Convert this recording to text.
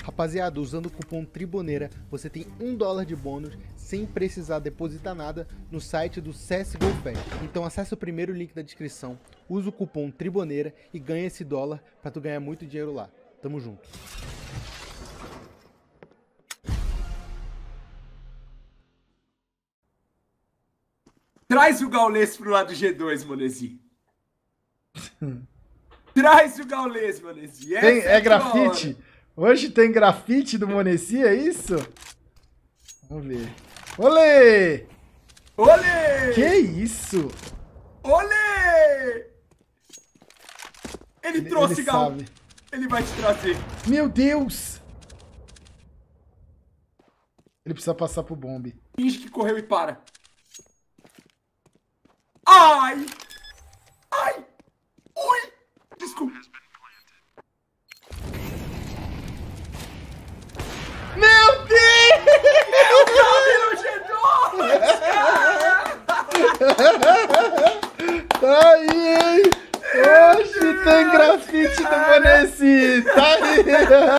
Rapaziada, usando o cupom TRIBUNEIRA, você tem $1 de bônus sem precisar depositar nada no site do CSGO Fest. Então acesse o primeiro link da descrição, usa o cupom TRIBUNEIRA e ganha esse dólar pra tu ganhar muito dinheiro lá. Tamo junto. Traz o Gaules pro lado do G2, Monesi. Traz o Gaules, Monesi. É grafite? Hoje tem grafite do Monesi, é isso? Vamos ver. Olê! Olê! Que isso? Olê! Ele trouxe, Gal. Sabe. Ele vai te trazer. Meu Deus! Ele precisa passar pro bombe. Finge que correu e para. Ai! Ai! Ui! Desculpa. Meu Deus! Tá aí, hein? Hoje tem grafite do Monesi! Tá aí!